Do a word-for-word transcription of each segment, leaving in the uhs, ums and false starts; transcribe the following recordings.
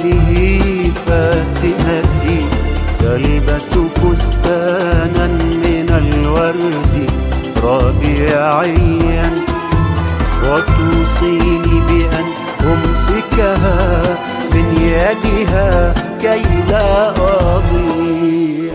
هذه فاتنتي تلبس فستانا من الورد ربيعيا، وتوصيني بأن أمسكها من يدها كي لا أضيع،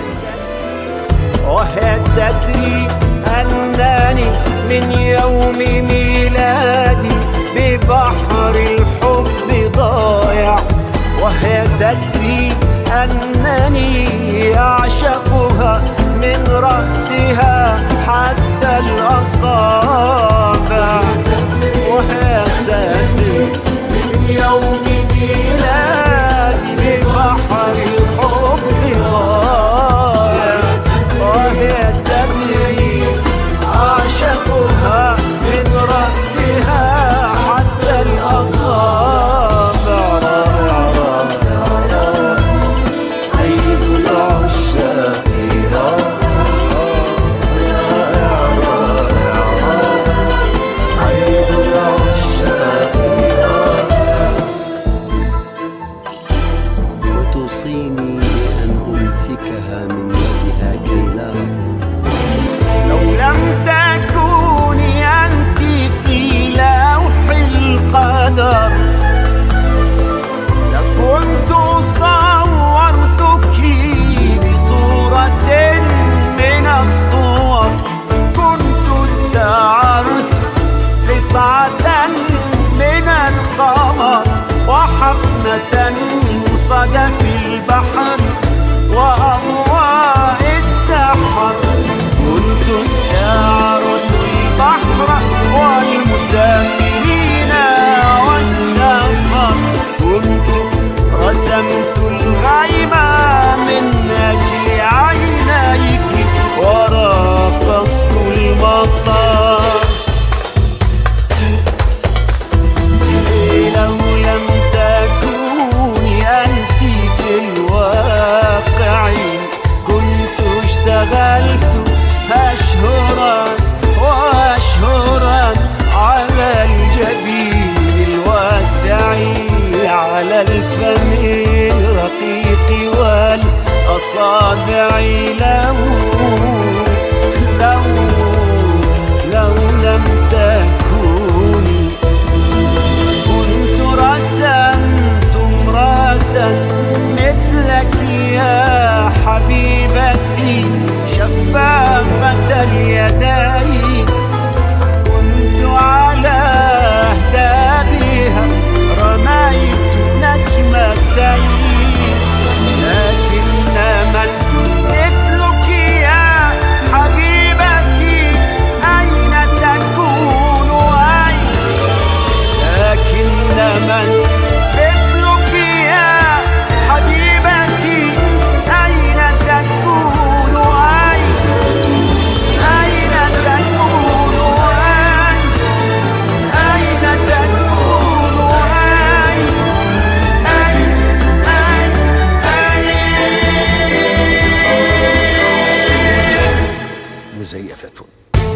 وهي تدري أنني من يوم ميلادي ببحر الحب ضايع، وهي تدري أنني أعشقها من رأسها حتى الأصابع، وهي تدري من يوم ميلادي ببحر الحب ضايع، وهي تدري أعشقها من رأسها حتى الأصابع. توصيني بأن أمسكها من يدها كي لا أضيع. لو لم تكوني أنت في لوح القدر لكنت صورتك بصورة من الصور، كنت استعرت قطعة من القمر وحفنة من صدف البحر وأضواء السحر، كنت استعرت البحر والمسافرين والسفر، كنت رسمت الغيم من أجل عينيك ورقصت المطر. لو لم تكوني أنت في الواقع كنت اشتغلت أشهرا وأشهرا على الجبين الواسع، على الفم الرقيق والأصابع. لو لو لو لم تكوني كنت رسمت امرأة مثلك يا حبيبتي شفافة اليدين، كنت على أهدابها رميت نجمتين، لكن من مثلك يا حبيبتي أين تكون أين، لكن من مثلك يا حبيبتي أين تكون أين، أين تكون أين، أين تكون أين، أين أين أين مزيفة.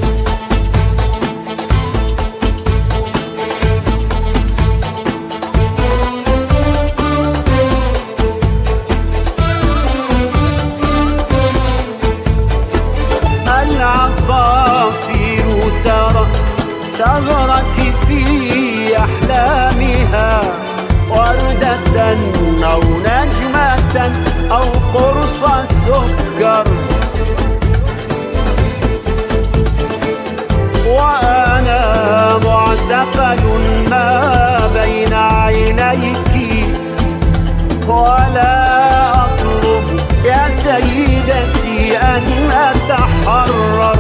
العصافير ترى ثغرك في أحلامها، وردة أو نجمة أو قرص سكر، وأنا معتقل ما بين عينيك، ولا أطلب يا سيدتي أن أتحرر.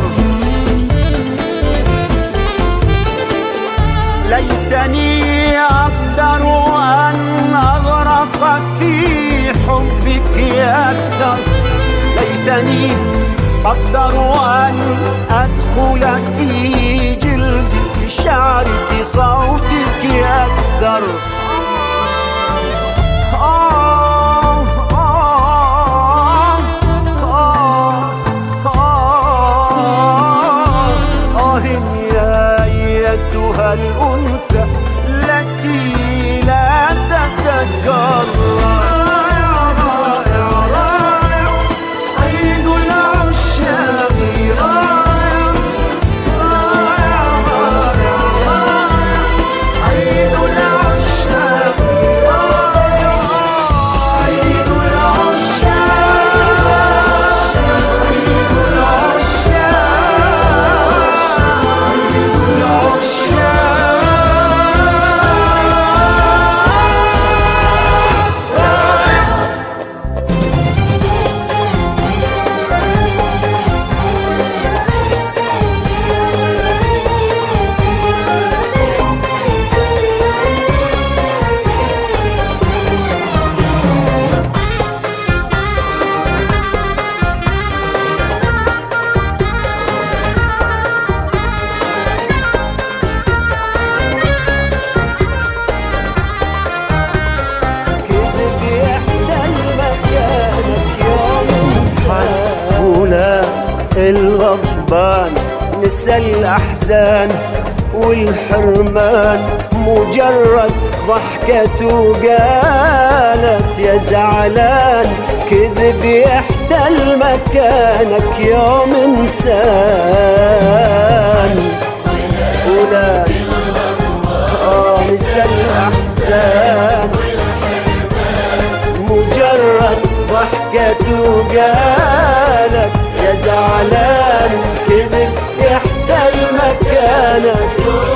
ليتني أقدر أن أغرق في حبك أكثر، ليتني أقدر أن أدخل في جلدك شعرك صوتك أكثر. آه آه آه آه آه يا أيتها الأنثى التي لا تتكاثر. الغضبان نسى الأحزان والحرمان، مجرد ضحكت وقالت يا زعلان كذب يحتل مكانك يوم إنسان. ولا آه نسى الأحزان مجرد ضحكت وقالت يا زعلان كذب يحتل مكانك.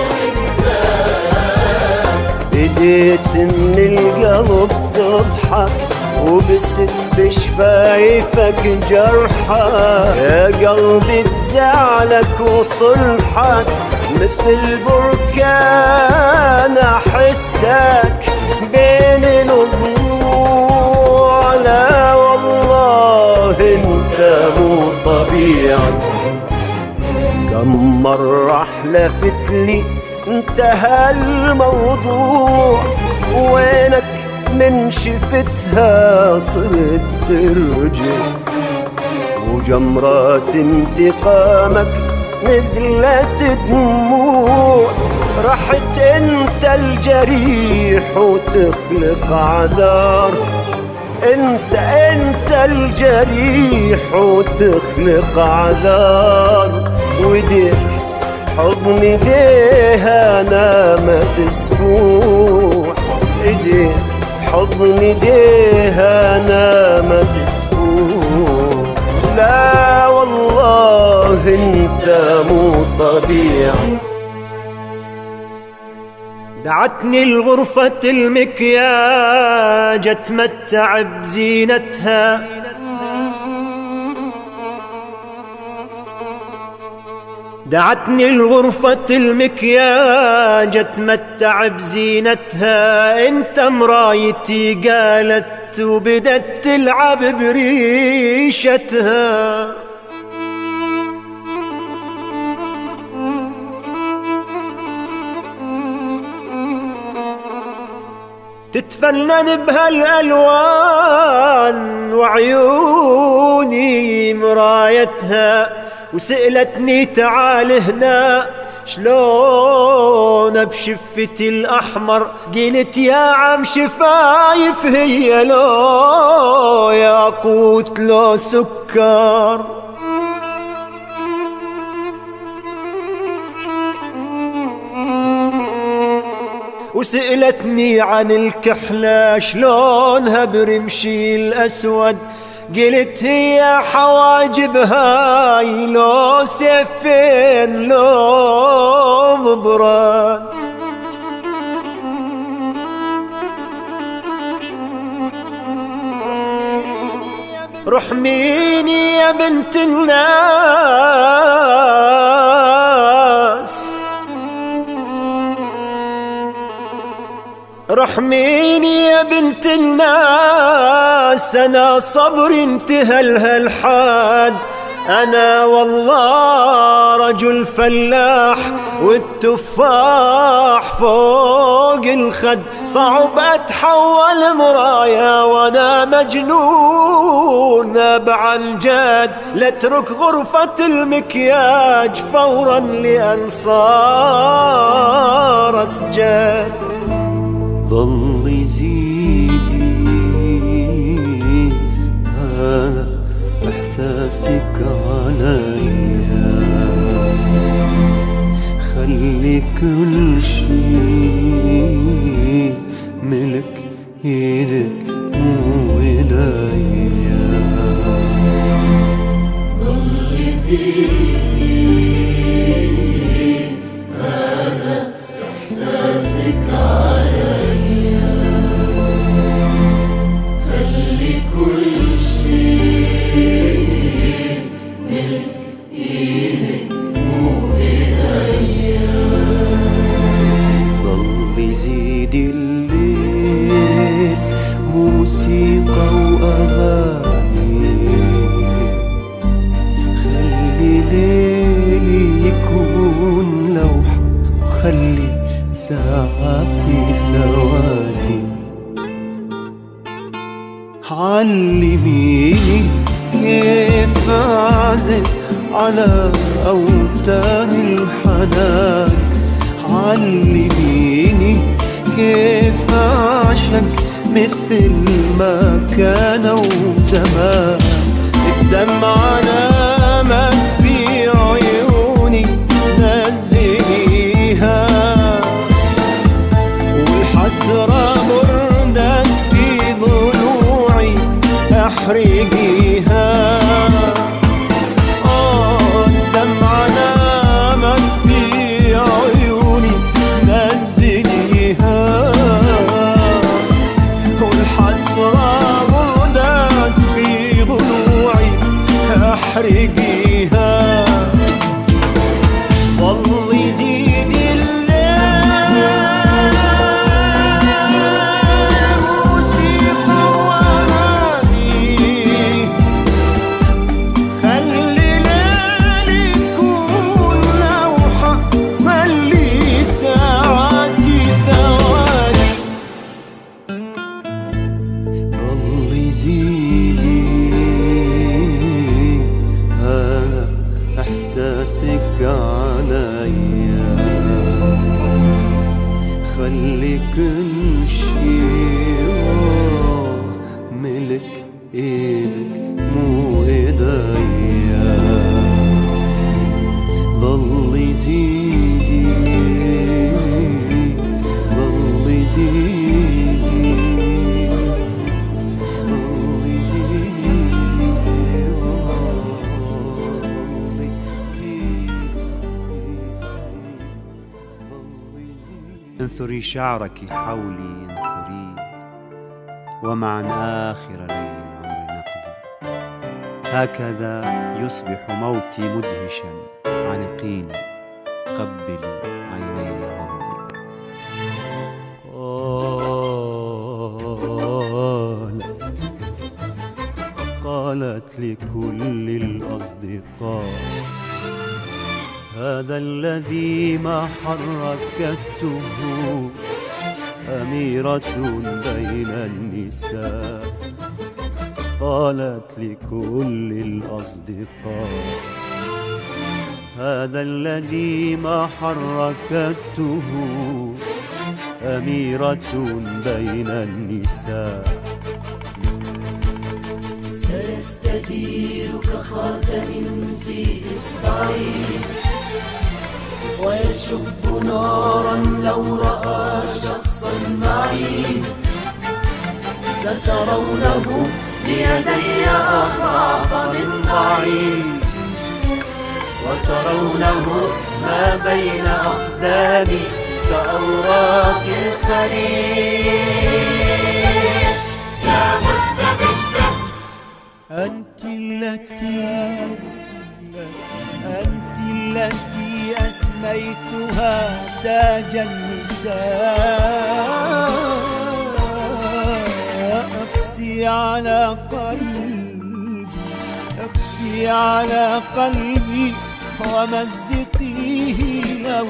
بديت من القلب تضحك وبست بشفايفك جرحة، يا قلبي بزعلك وصلحك مثل بركان أحسك بين الضلوع. لا والله انت مو طبيعي، كم مرة حلفت لي انتهى الموضوع، وينك من شفتها صرت ترجف، وجمرات انتقامك نزلت دموع. رحت انت الجريح وتخلق عذار، انت انت الجريح وتخلق عذار. وديك حضن ايديها نامت اسبوع، ايديك حضن ايديها نامت اسبوع. لا والله انت مو طبيعي. دعتني الغرفة المكياج اتمتع بزينتها، دعتني الغرفة المكياج اتمتع بزينتها. انت مرايتي قالت وبدت تلعب بريشتها، تتفنن بهالألوان وعيوني مرايتها. وسألتني تعال هنا شلون بشفتي الأحمر، قلت يا عم شفايف هي لو ياقوت لو سكر. وسألتني عن الكحلة شلونها برمشي الأسود، قلت هي حواجب هاي لو سيفين لو مبرد. رحميني يا بنت الناس، رحميني يا بنت الناس، أنا صبري انتهى لها الحاد. أنا والله رجل فلاح والتفاح فوق الخد، صعب أتحول مرايا وأنا مجنون أبع الجد. لاترك غرفة المكياج فورا لأن صارت جد. ضل يزيدي هذا إحساسك عليا، خلي كل شيء ملك ايدك مو ايديا. ضل يزيدي هذا إحساسك عليا، خلي كل شيء ملك ايدك مو ايديا. ضل يزيد الليل موسيقى واغاني، خلي ليلي يكون لوحة وخلي ساعاتي ثواني. علميني كيف أعزف على أوتار الحنان، علميني كيف أعشق مثل ما كانوا زمان. الدمعة نامت في عيوني نزليها، والحسرة بردت في ضلوعي احرقيها. آه الدمعة نامت في عيوني نزليها، والحسرة بردت في ضلوعي احرقيها. ظل يزيد إحساسك عليا، خلي كل شي ملك ايدك مو ايديا. ضل يزيدي ضل يزيدي ضل يزيدي. انثري شعرك حولي انثري، ومعا آخر ليل العمر نقضي. هكذا يصبح موتي مدهشا، عنقيني قبلي عيني غمزي. قالت قالت لكل الأصدقاء هذا الذي ما حركته أميرة بين النساء. قالت لكل الأصدقاء هذا الذي ما حركته أميرة بين النساء. سيستدير كخاتم في إصبعي، ويشب نارا لو رأى شخصا معي. سترونه بيدي أضعف من ضعيف، وترونه ما بين أقدامي كأوراق الخريف. يا مستبدة أنت التي أنت التي أسميتها تاج النساء. اقسي على قلبي اقسي على قلبي ومزقيه لو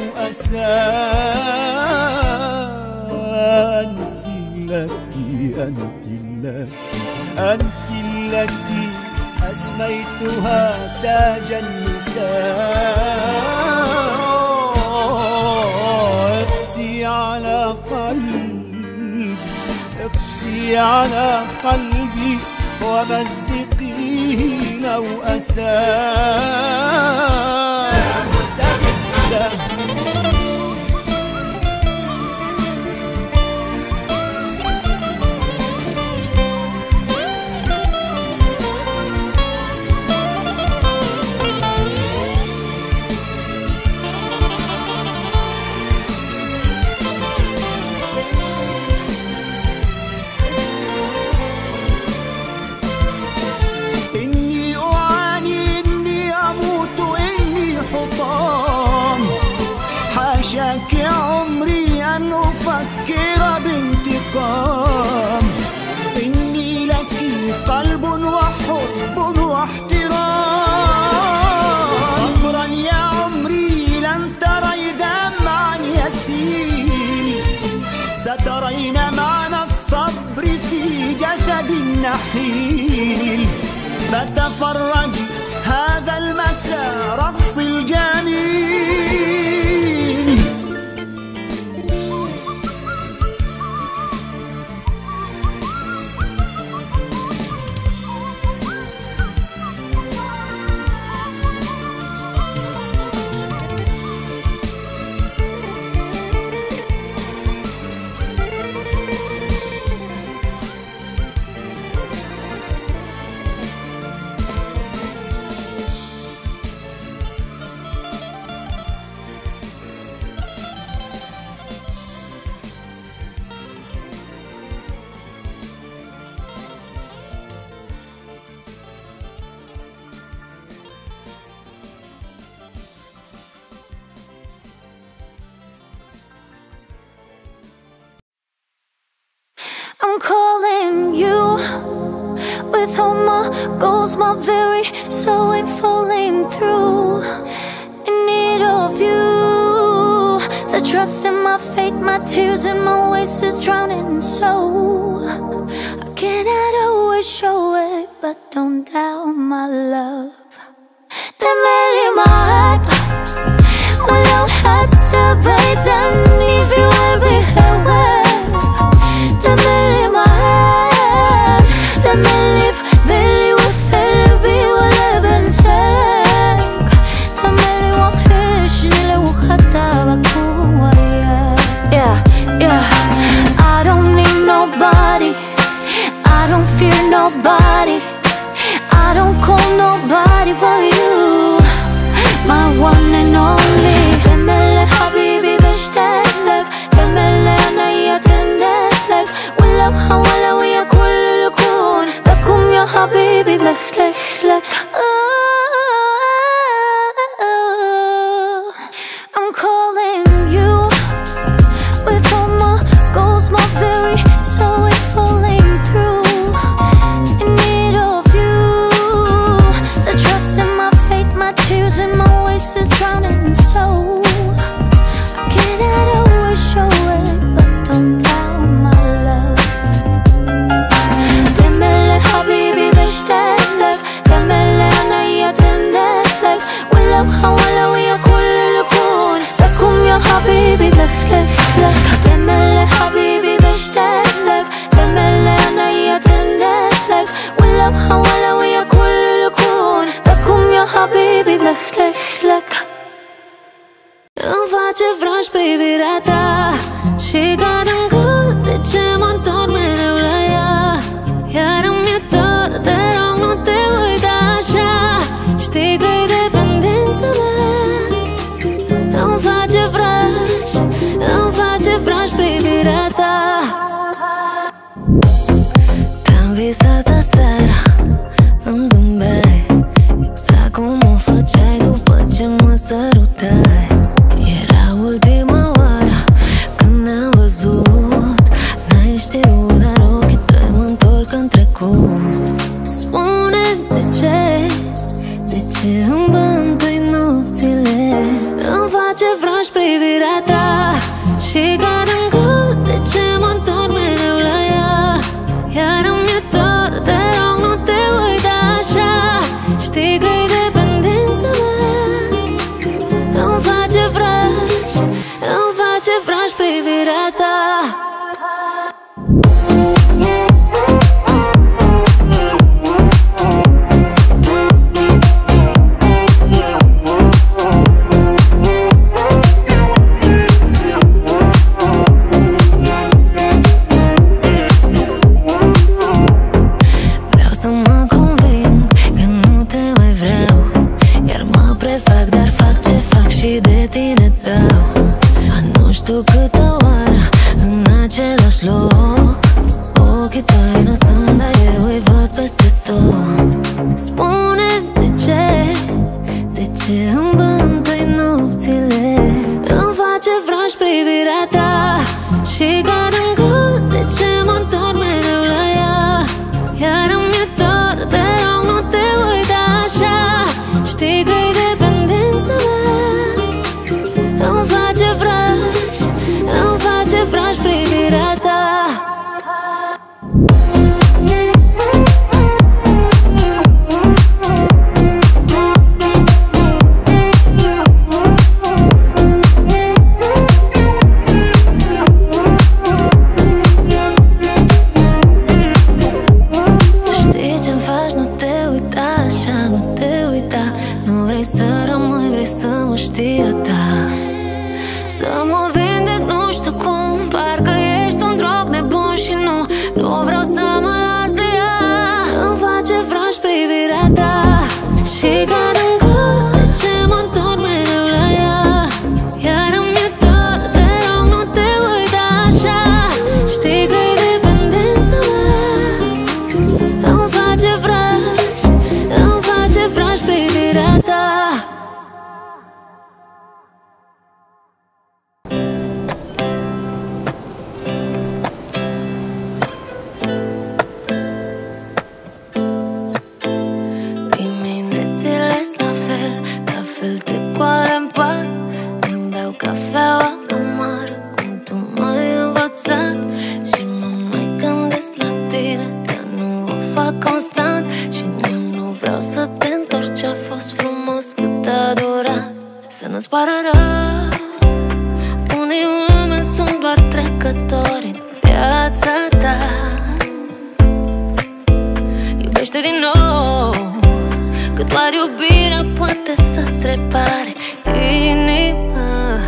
أساء. أنت التي أنت التي أنت التي أسميتها تاج النساء. اقسي على قلبي اقسي على قلبي ومزقيه لو أساء. حاشاك عمري أن أفكر بانتقام. إني لك قلب وحب واحترام. صبرا يا عمري لن تري دمعا يسيل، سترين معنى الصبر في جسد نحيل. فتفرجي هذا المساء رقص الجميل. I'm calling you with all my goals, my very soul ain't falling through. In need of you to trust in my fate, my tears and my waste is drowning. So I cannot always show it, but don't doubt my love. تملي معاك ولو حتى بعيد عني في قلبي هواك. تملي معاك تملي في بالي وفي قلبي ولا بنساك. تملي وحشني لو حتى بكون وياك. Yeah, yeah. I don't need nobody, I don't fear nobody, I don't call nobody but you, my one and only. تملي حبيبي بشتاق لك، تملي عينيا تندهلك، ولو حولة ويا كل الكون بكون يا حبيبي بختلك لك. I'm calling you with all my goals, my very soul ain't falling through. In need of you to trust in my fate, my tears and my waste is drowning. So I cannot always show it, but don't doubt my love. تملي حبيبي بشتاق لك، تملي عينيا تندهلك، ولو حولة ويا كل الكون بكون يا حبيبي بختلك لك. تملي حبيبي بشتاق لك، تملي عينيا تندهلك، ولو حولة ويا كل الكون بكون يا حبيبي بختلك لك. Îmi face vraj privirea ta și cad în gând de ce mă întorc mereu la ea. Iar îmi e dor, te rog nu te uita așa, știi că-i dependența mea. Îmi face vraj, îmi face vraj privirea ta. Te-am visat aseară, îmi zâmbeai exact cum o făceai după ce mă sărutai. Era ultima oară când ne-am văzut, n-ai știut, dar ochii tăi mă-ntorc în trecut. Spune de ce, de ce îmi bântui nopțile. Îmi face vraj privirea ta și cad în gând de ce mă întorc mereu la ea. Iar îmi e dor, te rog nu te uita așa, știi că-i dependența mea. Îmi face vraj, îmi face vraj privirea ta. constant și nu, nu vreau să te întorci. Ce-a fost frumos, cât a durat, să nu-ți pară rău. Unii oameni sunt doar trecători în viața ta. Iubește din nou, că doar iubirea poate să-ți repare inima.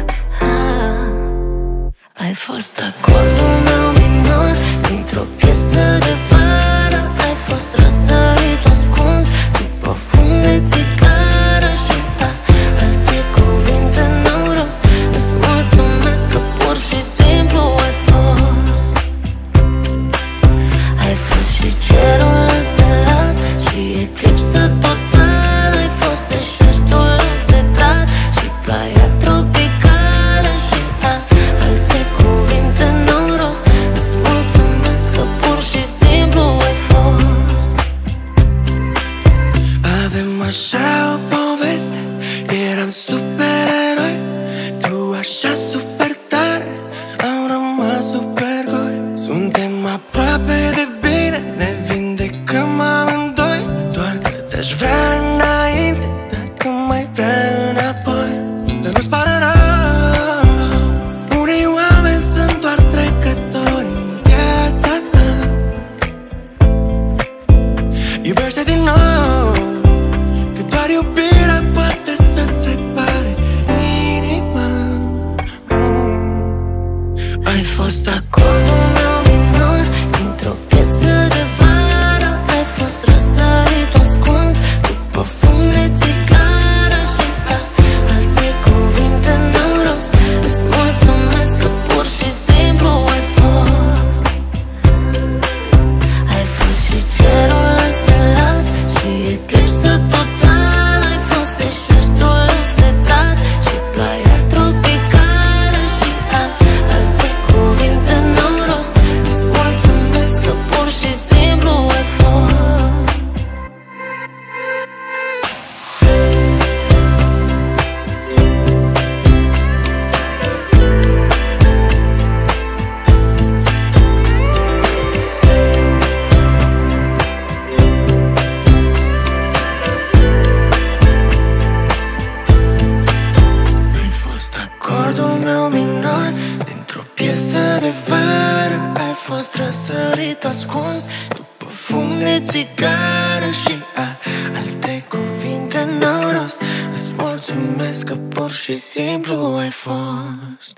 Ai fost acordul meu minor într-o piesă de vară. Ai fost răsărit ascuns după fum de țigară. Și a, alte cuvinte n-au rost. Îți mulțumesc că pur și simplu ai fost. Ai fost și cerul înstelat și eclipsă totală. Ai fost deșertul însetat și ploaia tropicală. Și a, alte cuvinte n-au rost. Îți mulțumesc că pur și simplu ai fost. Avem așa o poveste, eram supereroi. Tu așa super tare, am rămas super goi. Suntem aproape de bine, ne vindecăm amândoi. Doar că te-aș vrea înainte, dacă mai vrea înapoi. Să nu-ți pară rău, unii oameni sunt doar trecători în viața ta. Iubește din nou, că doar iubirea poate să-ți repare inima. mm. Ai fost acordul meu minor într-o piesă de vară. Ai fost răsărit ascuns după fum de țigară. Și a, alte cuvinte n-au rost. Îți mulțumesc că pur și simplu ai fost. Ai fost și cerul înstelat și eclipsă totală. Ai fost deșertul însetat și ploaia tropicală. Și a, alte cuvinte n-au rost. Îți mulțumesc că pur și simplu ai fost. Ai fost acordul meu minor dintr-o piesă de vară. Ai fost răsărit ascuns după fum de țigară. Și a, alte cuvinte n-au rost. Îți mulțumesc că pur și simplu ai fost.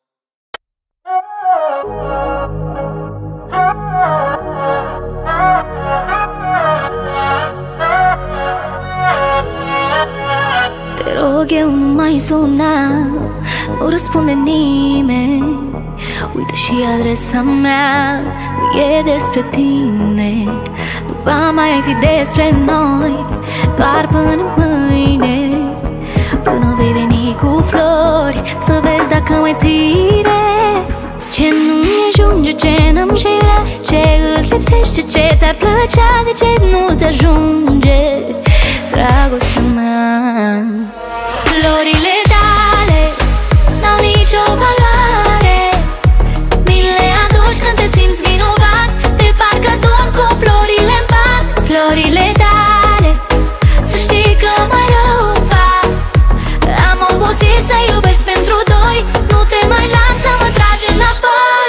Te rog, eu nu mai suna, nu răspunde nimeni. Uită și adresa mea, nu e despre tine. Nu va mai fi despre noi, doar până mâine. Până vei veni cu flori, să vezi dacă mai ține. Ce nu-mi ajunge, ce n-am și vrea, ce îți lipsește, ce ți-ar plăcea, de ce nu-ți ajunge dragostea mea. Florile tale n-au nicio valoare, mi le aduci când te simți vinovat, de parcă dorm cu florile în pat. Florile tale, să știi că mai rău îmi fac. Am obosit să iubesc pentru doi, nu te mai las să mă tragi înapoi.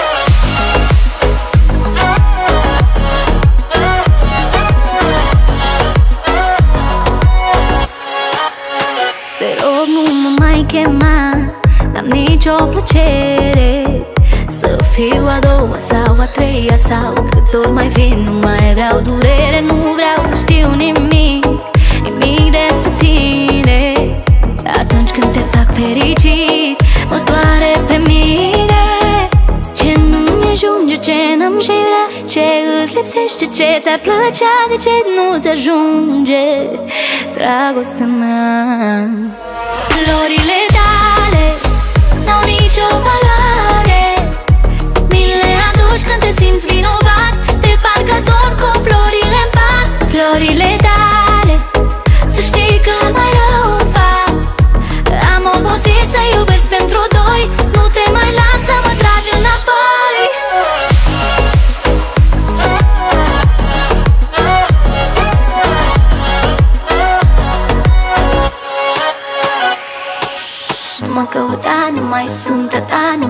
Te rog, nu mă mai chema, n-am nicio plăcere să fiu a doua sau a treia, sau câte ori mai vin, nu mai vreau durere. Nu vreau să știu nimic, nimic despre tine. Atunci când te fac fericit, mă doare pe mine. Ce nu-mi ajunge, ce n-am și vrea, ce îți lipsește, ce ți-ar plăcea, de ce nu-ți ajunge dragostea mea. Florile tale n-au nicio valoare, mi le aduci când te simți vinovat, de parcă dorm cu florile în pat. Florile tale, să știi că mai rău îmi fac. Am obosit să iubesc pentru doi, nu te mai las să mă tragi înapoi.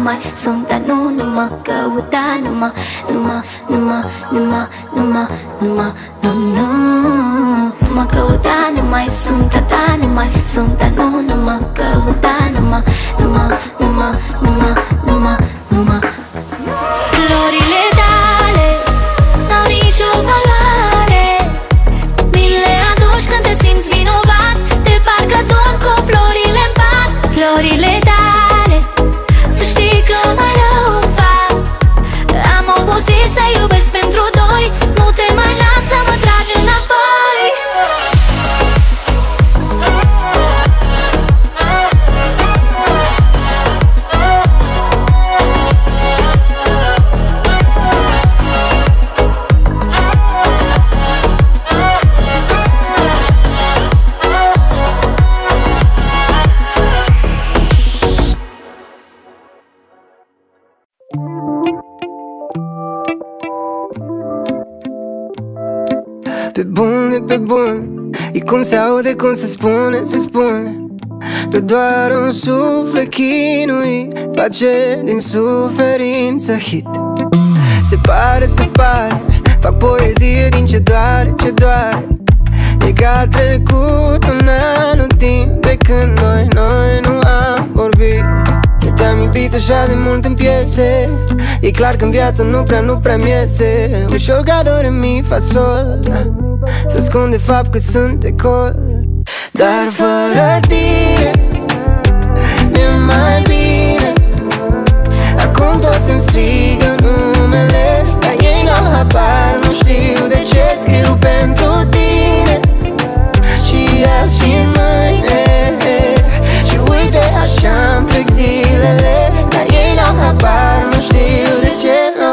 mai sunt, dar nu, nu mă căuta, nu mă, nu mă, nu mă, nu mă, nu mă, nu mă, nu, nu. Nu mă căuta, nu mai sunt a ta, nu mai sunt, dar nu, nu mă căuta, nu mă, nu mă, nu mă, nu mă, nu mă, nu mă. Florile tale n-au nicio valoare, mi le aduci când te simți vinovat, de parcă dorm cu florile-n pat. Florile tale, să știi că mai rău fac, am obosit să iubesc pentru doi, nu te mai las să mă tragi înapoi. Pe bune, pe bun, e cum se aude, cum se spune, se spune că doar un suflet chinuit face din suferință hit. Se pare, se pare, fac poezie din ce doare, ce doare. E că a trecut un an, un timp de când noi, noi nu am vorbit. Eu te-am iubit așa de mult în piese, e clar că în viață nu prea, nu prea-mi iese. Ușor ca do, re, mi, fa, sol, să ascund de fapt cât sunt de col. Dar fără tine mi-e mai bine. Acum toți îmi strigă numele, dar ei n-au habar, nu știu de ce scriu pentru tine. Și azi și mâine, și uite așa-mi trec zilele, dar ei n-au habar, nu știu de ce, nu.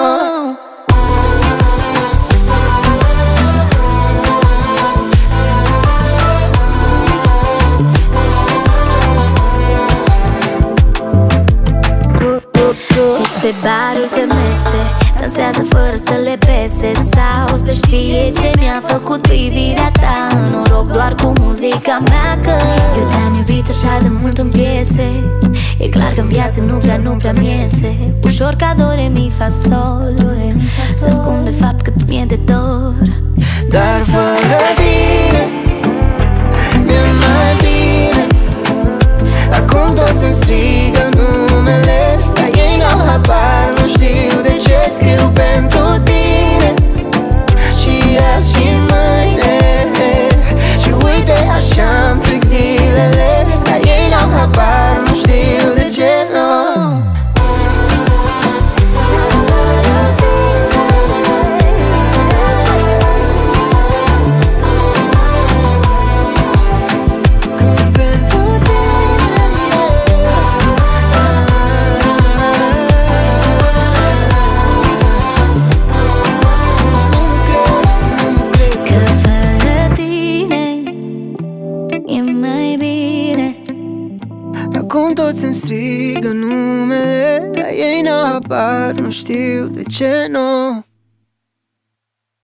Sus pe baruri de mese, dansează fără să le pese, sau să știe ce mi-a făcut privirea ta. Noroc doar cu muzica mea, că eu te-am iubit așa de mult în piese. E clar că în viață nu prea, nu prea-mi iese. Ușor ca do, re, mi, fa, sol, să ascund de fapt cât mi-e de dor. Dar fără tine mi-e mai bine. Acum toți îmi strigă numele, dar ei n-au habar, nu știu de ce scriu pentru tine. Și azi și mâine, și uite așa-mi trec zilele, dar ei n-au habar, nu știu de ce, nu. Acum toți îmi strigă numele, dar ei n-au habar, nu știu de ce, nu.